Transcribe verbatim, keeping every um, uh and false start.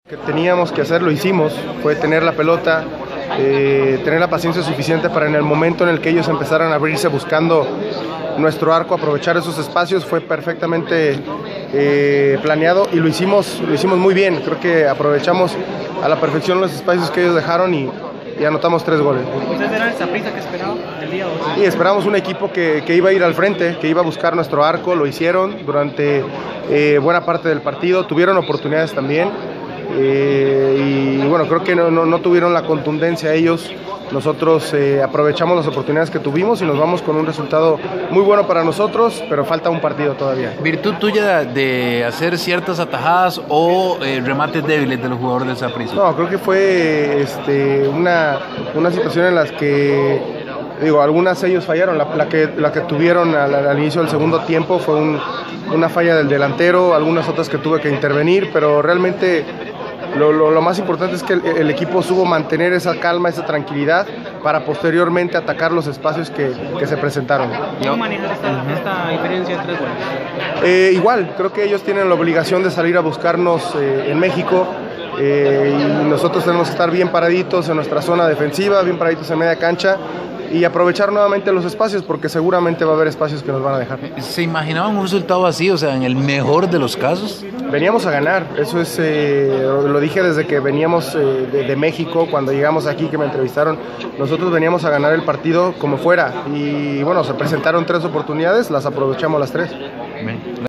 Que teníamos que hacer, lo hicimos, fue tener la pelota, eh, tener la paciencia suficiente para en el momento en el que ellos empezaran a abrirse buscando nuestro arco, aprovechar esos espacios, fue perfectamente eh, planeado y lo hicimos, lo hicimos muy bien. Creo que aprovechamos a la perfección los espacios que ellos dejaron y, y anotamos tres goles. ¿Ustedes eran esa prisa que esperaban el día dos? Y esperamos un equipo que, que iba a ir al frente, que iba a buscar nuestro arco, lo hicieron durante eh, buena parte del partido, tuvieron oportunidades también. Eh, y bueno, creo que no, no, no tuvieron la contundencia ellos. Nosotros eh, aprovechamos las oportunidades que tuvimos y nos vamos con un resultado muy bueno para nosotros, pero falta un partido todavía. ¿Virtud tuya de hacer ciertas atajadas o eh, remates débiles de los jugadores del Saprissa? No, creo que fue este, una, una situación en la que digo, algunas ellos fallaron. La, la, que, la que tuvieron al, al inicio del segundo tiempo fue un, una falla del delantero, algunas otras que tuve que intervenir, pero realmente Lo, lo, lo más importante es que el, el equipo supo mantener esa calma, esa tranquilidad para posteriormente atacar los espacios que, que se presentaron. ¿Cómo manejar esta, esta diferencia de tres goles? Eh, igual, creo que ellos tienen la obligación de salir a buscarnos eh, en México eh, y nosotros tenemos que estar bien paraditos en nuestra zona defensiva, bien paraditos en media cancha y aprovechar nuevamente los espacios porque seguramente va a haber espacios que nos van a dejar. ¿Se imaginaban un resultado así, o sea, en el mejor de los casos? Veníamos a ganar, eso es, eh, lo dije desde que veníamos eh, de, de México, cuando llegamos aquí que me entrevistaron, nosotros veníamos a ganar el partido como fuera y bueno, se presentaron tres oportunidades, las aprovechamos las tres. Bien.